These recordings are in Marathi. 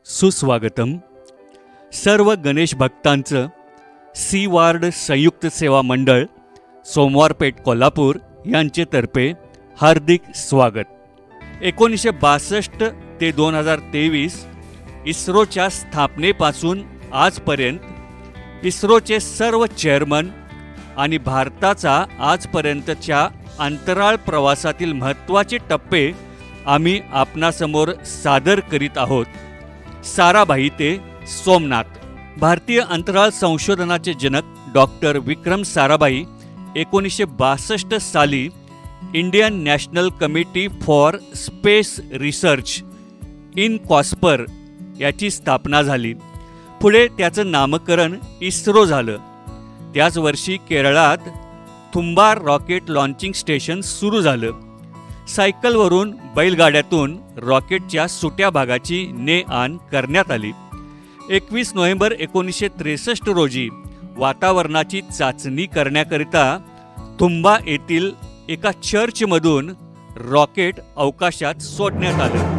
सुस्वागतम. सर्व गणेश भक्तांचं सी वार्ड संयुक्त सेवा मंडळ सोमवारपेठ कोल्हापूर यांचेतर्फे हार्दिक स्वागत. 1962 ते 2023 इस्रोच्या स्थापनेपासून आजपर्यंत इस्रोचे सर्व चेअरमन आणि भारताचा आजपर्यंतच्या अंतराळ प्रवासातील महत्त्वाचे टप्पे आम्ही आपणासमोर सादर करीत आहोत. साराभाई ते सोमनाथ. भारतीय अंतराळ संशोधनाचे जनक डॉक्टर विक्रम साराभाई 1962 साली Indian National Committee for Space Research INCOSPAR याची स्थापना झाली. पुढे त्याचं नामकरण इस्रो झालं. त्याच वर्षी केरळात थुंबार रॉकेट लॉन्चिंग स्टेशन सुरू झालं. सायकलवरून बैलगाड्यातून रॉकेटच्या सुट्या भागाची ने-आण करण्यात आली. 21 नोव्हेंबर 1963 रोजी वातावरणाची चाचणी करण्याकरिता थुंबा येथील एका चर्चमधून रॉकेट अवकाशात सोडण्यात आलं.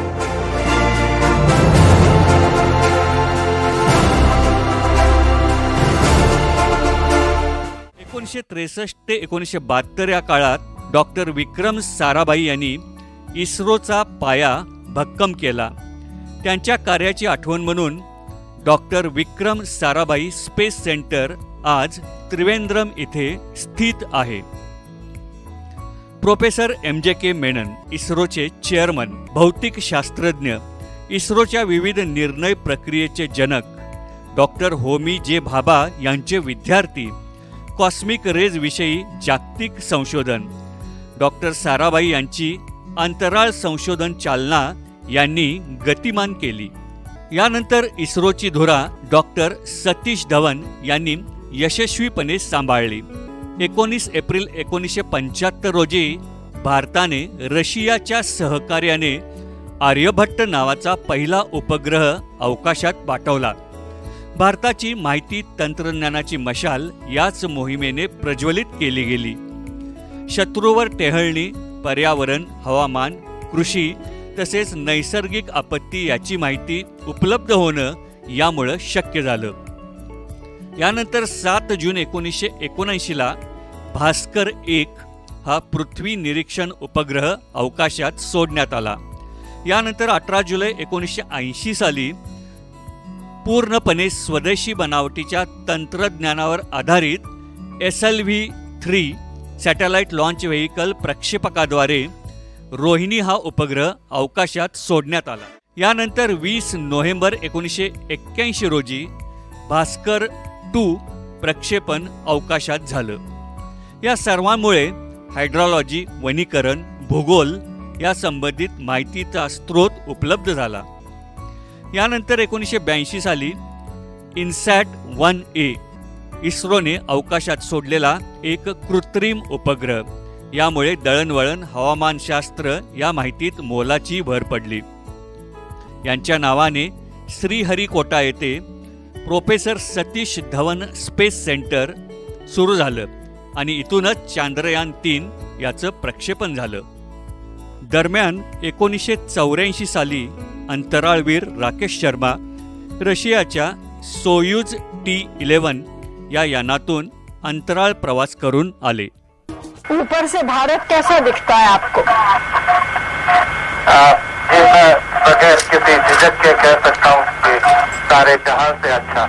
ते 1972 या काळात डॉक्टर विक्रम साराभाई यांनी इस्रोचा पाया भक्कम केला. त्यांच्या कार्याची आठवण म्हणून doctor Vikram Sarabhai Space Centre आज त्रिवेंद्रम येथे स्थित आहे. प्रोफेसर MJK मेनन इस्रोचे चेअरमन, भौतिक शास्त्रज्ञ, इस्रोच्या विविध निर्णय प्रक्रियेचे जनक, डॉक्टर होमी जे भाभा यांचे विद्यार्थी, कॉस्मिक रेज विषयी जागतिक संशोधन, डॉक्टर साराभाई यांची अंतराळ संशोधन चालना यांनी गतिमान केली. यानंतर इस्रोची धुरा डॉक्टर सतीश धवन यांनी यशस्वीपणे सांभाळली. 19 एप्रिल 1975 रोजी भारताने रशियाच्या सहकार्याने आर्यभट्ट नावाचा पहिला उपग्रह अवकाशात पाठवला. भारताची माहिती तंत्रज्ञानाची मशाल याच मोहिमेने प्रज्वलित केली गेली. शत्रूवर टेहळणी, पर्यावरण, हवामान, कृषी तसेच नैसर्गिक आपत्ती याची माहिती उपलब्ध होणं यामुळं शक्य झालं. यानंतर 7 जून 1979ला भास्कर 1 हा पृथ्वी निरीक्षण उपग्रह अवकाशात सोडण्यात आला. यानंतर 18 जुलै 1980 साली पूर्णपणे स्वदेशी बनावटीच्या तंत्रज्ञानावर आधारित SLV-3 सॅटेलाइट लॉन्च व्हेइकल प्रक्षेपकाद्वारे रोहिणी हा उपग्रह अवकाशात सोडण्यात आला. यानंतर 20 नोव्हेंबर 1981 रोजी भास्कर 2 प्रक्षेपण अवकाशात झालं. या सर्वांमुळे हायड्रॉलॉजी, वनीकरण, भूगोल या संबंधित माहितीचा स्रोत उपलब्ध झाला. यानंतर 1982 साली INSAT-1A इस्रोने अवकाशात सोडलेला एक कृत्रिम उपग्रह. यामुळे दळणवळण, हवामानशास्त्र या माहितीत मोलाची भर पडली. यांच्या नावाने श्रीहरिकोटा येथे professor Satish Dhawan Space Centre सुरू झालं आणि इथूनच चांद्रयान 3 याचं प्रक्षेपण झालं. दरम्यान 1984 साली अंतराळवीर राकेश शर्मा रशियाच्या सोयुज T-11 या यानातून अंतराळ प्रवास करून आले. ऊपर से भारत कैसा दिखता है आपको? मैं बगैर किसी झिझक के कह सकता हूँ कि सारे जहां से अच्छा.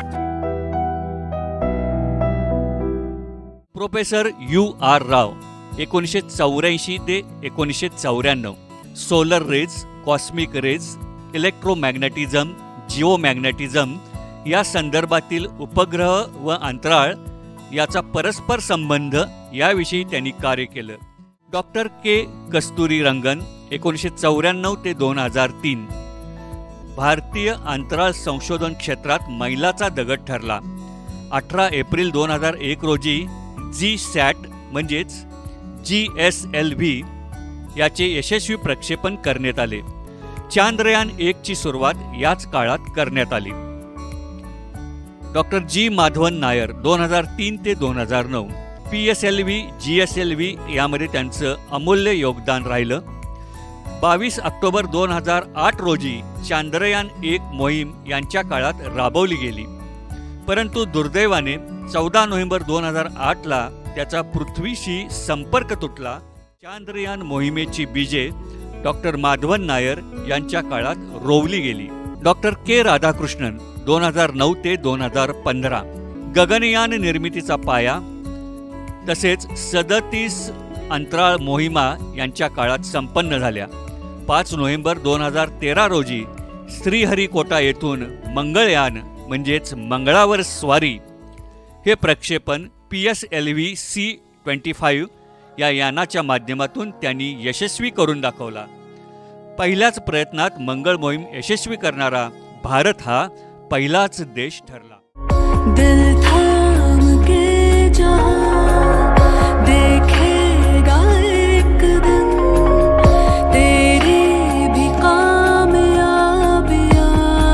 प्रोफेसर UR राव 1984 ते 1994 solar rays, cosmic rays, electromagnetism, geomagnetism या संदर्भातील उपग्रह व अंतराळ याचा परस्पर संबंध याविषयी त्यांनी कार्य केलं. डॉक्टर K कस्तुरीरंगन 1994 ते 2003 भारतीय अंतराळ संशोधन क्षेत्रात मैलाचा दगड ठरला. 18 एप्रिल 2001 रोजी GSAT म्हणजेच GSLV याचे यशस्वी प्रक्षेपण करण्यात आले. चांद्रयान 1 ची सुरुवात याच काळात करण्यात आली. डॉक्टर G माधवन नायर 2003 ते 2009 PSLV, GSLV यामध्ये त्यांचं अमूल्य योगदान राहिलं. 22 ऑक्टोबर 2008 रोजी चांद्रयान 1 मोहीम यांच्या काळात राबवली गेली, परंतु दुर्दैवाने 14 नोव्हेंबर 2008ला त्याचा पृथ्वीशी संपर्क तुटला. चांद्रयान मोहिमेची बीजे डॉक्टर माधवन नायर यांच्या काळात रोवली गेली. डॉक्टर के राधाकृष्णन 2009 ते 2015 गगनयान निर्मितीचा पाया तसेच 37 अंतराळ मोहिमा यांच्या काळात संपन्न झाल्या. 5 नोव्हेंबर 2013 रोजी श्रीहरिकोटा येथून मंगळयान म्हणजेच मंगळावर स्वारी हे प्रक्षेपण PSLV C-25 या यानाच्या माध्यमातून त्यांनी यशस्वी करून दाखवला. पहिल्याच प्रयत्नात मंगळ मोहीम यशस्वी करणारा भारत हा पहिलाच देश ठरला. दिल थाम के जहां देखेगा एक दिन तेरी भी कामयाबियां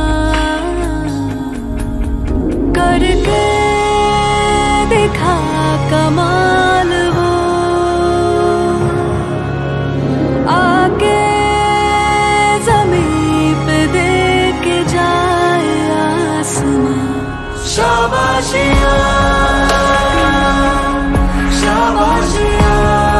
करके दिखा कमाल वो आके ज़मीन पे दे के जाए आसमां. शाबाशियां शाबाशियां.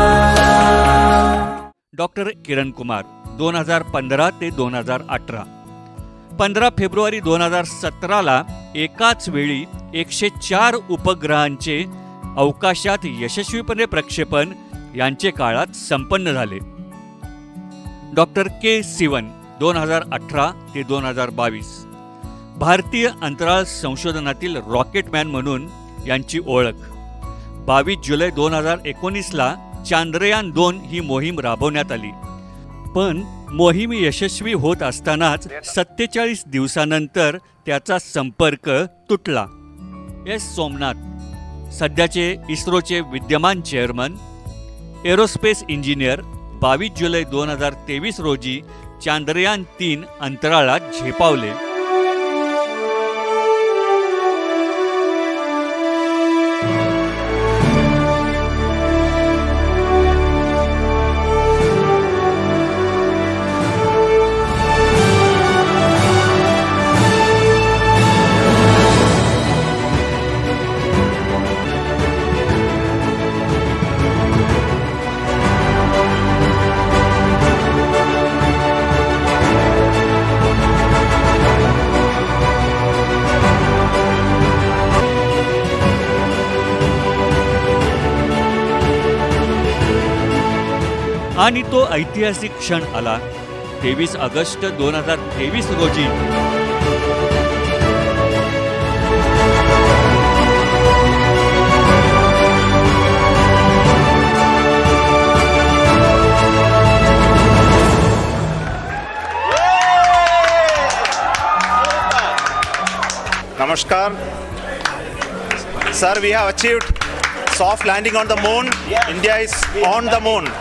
डॉक्टर किरण कुमार 2015 ते 2018 15 फेब्रुवारी 2017ला एकाच वेळी 104 उपग्रहांचे अवकाशात यशस्वीपणे प्रक्षेपण यांचे काळात संपन्न झाले. डॉक्टर के सिवन 2018 ते 2022 भारतीय अंतराळ संशोधनातील रॉकेटमॅन म्हणून यांची ओळख. 22 जुलै 2019ला चांद्रयान 2 ही मोहीम राबवण्यात आली, पण मोहीम यशस्वी होत असतानाच 47 दिवसानंतर त्याचा संपर्क तुटला. एस सोमनाथ सध्याचे इस्रोचे विद्यमान चेअरमन, एरोस्पेस इंजिनियर 22 जुलै 2023 रोजी चांद्रयान 3 अंतराळात झेपावले. आणि तो ऐतिहासिक क्षण आला 23 ऑगस्ट 2023 रोजी. Namaskar. Sir, we have achieved soft landing on the moon. India is on the moon.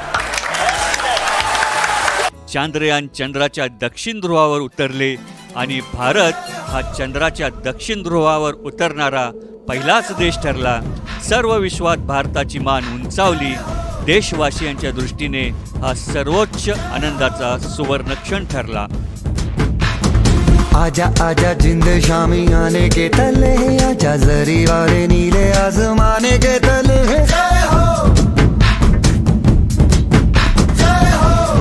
Chandrayaan चंद्राच्या दक्षिण ध्रुवावर उतरले आणि भारत हा चंद्राच्या दक्षिण ध्रुवावर उतरणारा पहिलाच देश ठरला. सर्व विश्वात भारताची मान उंचावली. देशवासियांच्या दृष्टीने हा सर्वोच्च आनंदाचा सुवर्णक्षण ठरला. आजा आजा जिंद शामी आने के तले, आजा जरी वाले नीले आसमाने के तले. जय हो जय हो.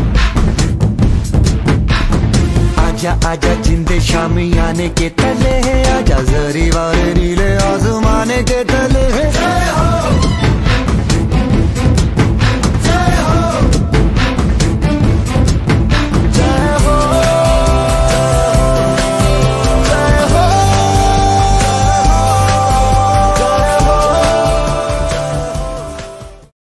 आजा आजा जिंद शामी आने के तले, आजा जरी वाले नीले आसमाने के तले.